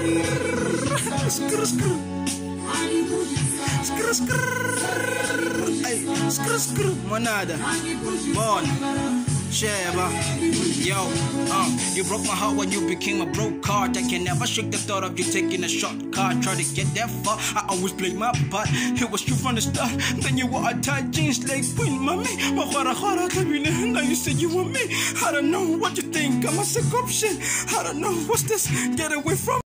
Skr skr. Skr skr. Ay, skr skr. Manada. Bon. Sheba. Yo, you broke my heart when you became a broke card. I can never shake the thought of you taking a shortcut. Try to get that far, I always play my part. It was true from the start. Then you wore a tight jeans like Queen Mommy. Now you say you want me. I don't know what you think. I'm a sick option. I don't know what's this. Get away from